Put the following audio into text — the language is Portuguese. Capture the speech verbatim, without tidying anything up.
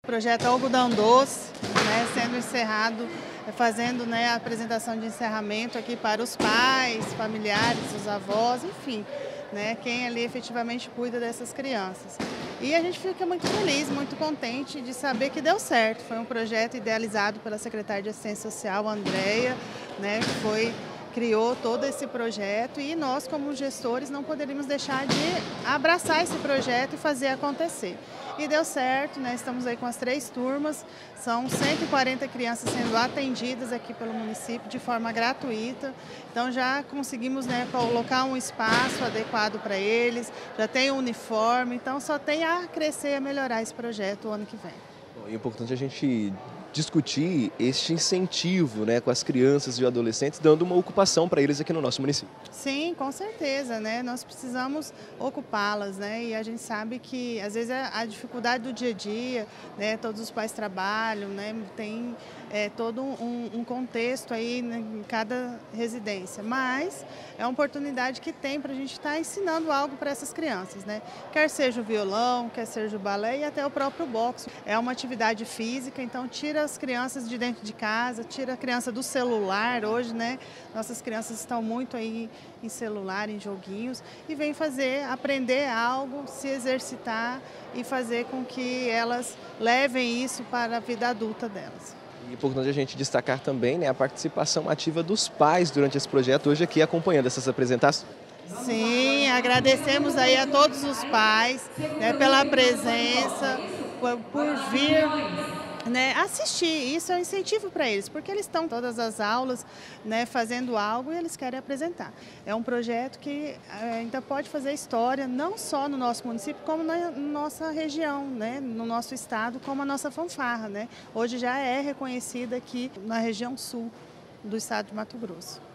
projeto Algodão Doce, né, sendo encerrado, fazendo, né, a apresentação de encerramento aqui para os pais, familiares, os avós, enfim, né, quem ali efetivamente cuida dessas crianças. E a gente fica muito feliz, muito contente de saber que deu certo. Foi um projeto idealizado pela secretária de Assistência Social, Andréia, né, que foi, criou todo esse projeto e nós, como gestores, não poderíamos deixar de abraçar esse projeto e fazer acontecer. E deu certo, né? Estamos aí com as três turmas, são cento e quarenta crianças sendo atendidas aqui pelo município de forma gratuita. Então já conseguimos, né, colocar um espaço adequado para eles, já tem um uniforme, então só tem a crescer e a melhorar esse projeto o ano que vem. Bom, é importante a gente discutir este incentivo, né, com as crianças e adolescentes, dando uma ocupação para eles aqui no nosso município. Sim, com certeza, né? Nós precisamos ocupá-las, né? E a gente sabe que às vezes a dificuldade do dia a dia, né? Todos os pais trabalham, né? Tem é, todo um, um contexto aí, né, em cada residência, mas é uma oportunidade que tem para a gente estar ensinando algo para essas crianças, né? Quer seja o violão, quer seja o balé e até o próprio boxe. É uma atividade física, então tira as crianças de dentro de casa, tira a criança do celular hoje, né? Nossas crianças estão muito aí em celular, em joguinhos, e vem fazer, aprender algo, se exercitar e fazer com que elas levem isso para a vida adulta delas. E é importante a gente destacar também, né, a participação ativa dos pais durante esse projeto, hoje aqui acompanhando essas apresentações. Sim, agradecemos aí a todos os pais, né, pela presença, por, por vir, né, assistir. Isso é um incentivo para eles, porque eles estão em todas as aulas, né, fazendo algo e eles querem apresentar. É um projeto que ainda pode fazer história, não só no nosso município, como na nossa região, né, no nosso estado, como a nossa fanfarra, né. Hoje já é reconhecida aqui na região sul do estado de Mato Grosso.